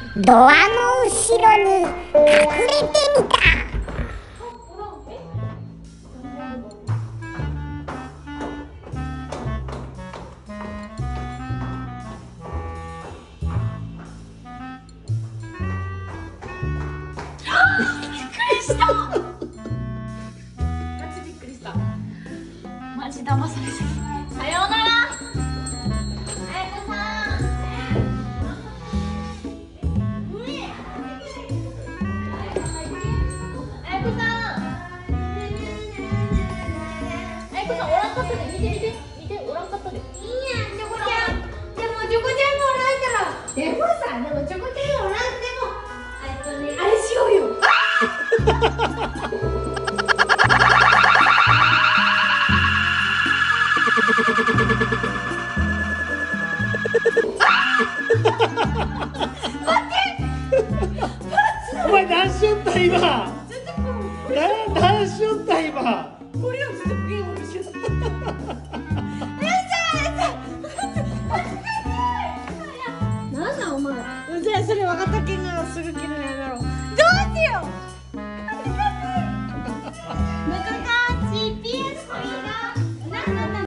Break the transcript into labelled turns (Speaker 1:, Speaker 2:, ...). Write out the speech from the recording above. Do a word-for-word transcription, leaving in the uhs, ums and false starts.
Speaker 1: ドアの後ろに隠れてみた。
Speaker 2: マジびっくりした。マジ騙されすぎ。さようなら。あやこさん。あやこさん。あやこさんおらんかったで、見て見て見て、おらんかったで。いいやん、チョコちゃん。でもチョコちゃんもおらんから。でもさ、でもチョコちゃんおらんでも、えっとね、あれしようよ。
Speaker 3: お前何しよった今。な何しよった今。
Speaker 2: これをずっとゲームしてた。なんだお前。
Speaker 4: うぜえ、それ若田健がすぐ切るのやめろ。